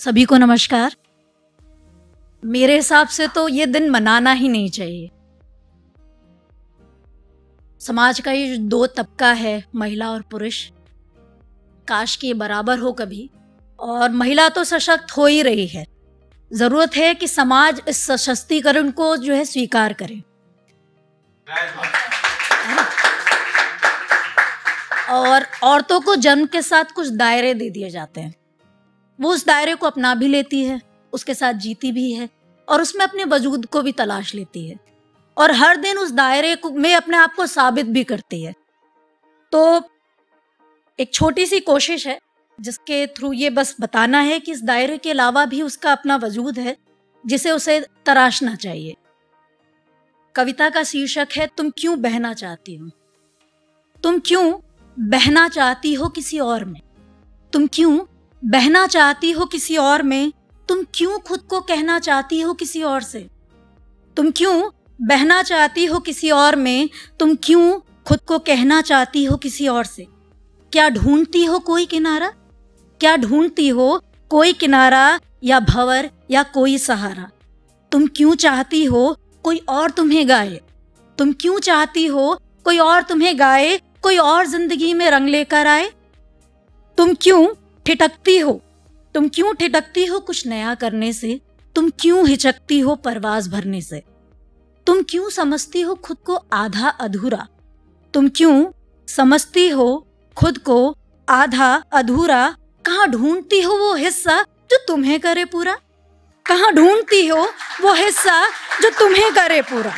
सभी को नमस्कार। मेरे हिसाब से तो ये दिन मनाना ही नहीं चाहिए। समाज का ये जो दो तबका है, महिला और पुरुष, काश कि ये बराबर हो कभी। और महिला तो सशक्त हो ही रही है, जरूरत है कि समाज इस सशक्तिकरण को जो है स्वीकार करे। और औरतों को जन्म के साथ कुछ दायरे दे दिए जाते हैं, वो उस दायरे को अपना भी लेती है, उसके साथ जीती भी है और उसमें अपने वजूद को भी तलाश लेती है और हर दिन उस दायरे में अपने आप को साबित भी करती है। तो एक छोटी सी कोशिश है जिसके थ्रू ये बस बताना है कि इस दायरे के अलावा भी उसका अपना वजूद है जिसे उसे तराशना चाहिए। कविता का शीर्षक है तुम क्यों बहना चाहती हो। तुम क्यों बहना चाहती हो किसी और में, तुम क्यों बहना चाहती हो किसी और में, तुम क्यों खुद को कहना चाहती हो किसी और से, तुम क्यों बहना चाहती हो किसी और में, तुम क्यों खुद को कहना चाहती हो किसी और से। क्या ढूंढती हो कोई किनारा, क्या ढूंढती हो कोई किनारा या भंवर या कोई सहारा। तुम क्यों चाहती हो कोई और तुम्हें गाए, तुम क्यों चाहती हो कोई और तुम्हें गाए, कोई और जिंदगी में रंग लेकर आए। तुम क्यों ठिठकती हो, तुम क्यों ठिठकती हो कुछ नया करने से, तुम क्यों हिचकती हो परवाज भरने से। तुम क्यों समझती हो खुद को आधा अधूरा, तुम क्यों समझती हो खुद को आधा अधूरा। कहाँ ढूंढती हो वो हिस्सा जो तुम्हें करे पूरा, कहाँ ढूंढती हो वो हिस्सा जो तुम्हें करे पूरा।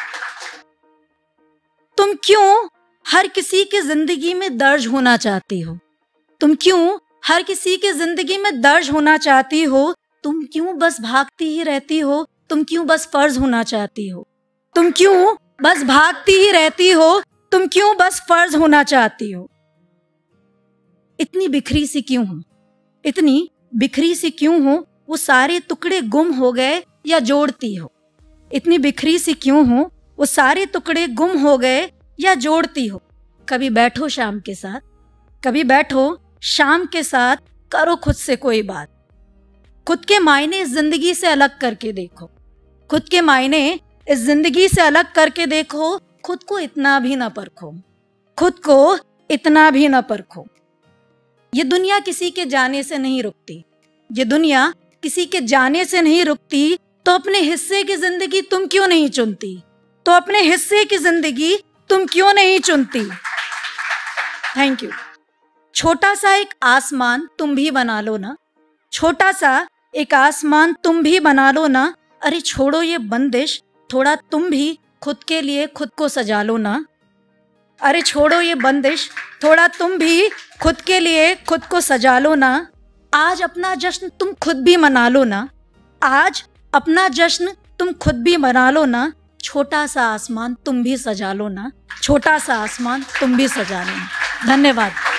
तुम क्यों हर किसी की जिंदगी में दर्ज होना चाहती हो, तुम क्यों हर किसी की जिंदगी में दर्ज होना चाहती हो। तुम क्यों बस भागती ही रहती हो, तुम क्यों बस फर्ज होना चाहती हो, तुम क्यों बस भागती ही रहती हो, तुम क्यों बस फर्ज होना चाहती हो। इतनी बिखरी सी क्यों हो, इतनी बिखरी सी क्यों हो, वो सारे टुकड़े गुम हो गए या जोड़ती हो। इतनी बिखरी सी क्यों हो, वो सारे टुकड़े गुम हो गए या जोड़ती हो। कभी बैठो शाम के साथ, कभी बैठो शाम के साथ, करो खुद से कोई बात। खुद के मायने इस जिंदगी से अलग करके देखो, खुद के मायने इस जिंदगी से अलग करके देखो। खुद को इतना भी ना परखो, खुद को इतना भी ना परखो। ये दुनिया किसी के जाने से नहीं रुकती, ये दुनिया किसी के जाने से नहीं रुकती। तो अपने हिस्से की जिंदगी तुम क्यों नहीं चुनती, तो अपने हिस्से की जिंदगी तुम क्यों नहीं चुनती। Thank you. छोटा सा एक आसमान तुम भी बना लो ना, छोटा सा एक आसमान तुम भी बना लो ना। अरे छोड़ो ये बंदिश, थोड़ा तुम भी खुद के लिए खुद को सजा लो ना। अरे छोड़ो ये बंदिश, थोड़ा तुम भी खुद के लिए खुद को सजा लो ना। आज अपना जश्न तुम खुद भी मना लो ना, आज अपना जश्न तुम खुद भी मना लो ना। छोटा सा आसमान तुम भी सजा लो ना, छोटा सा आसमान तुम भी सजा लो ना। धन्यवाद।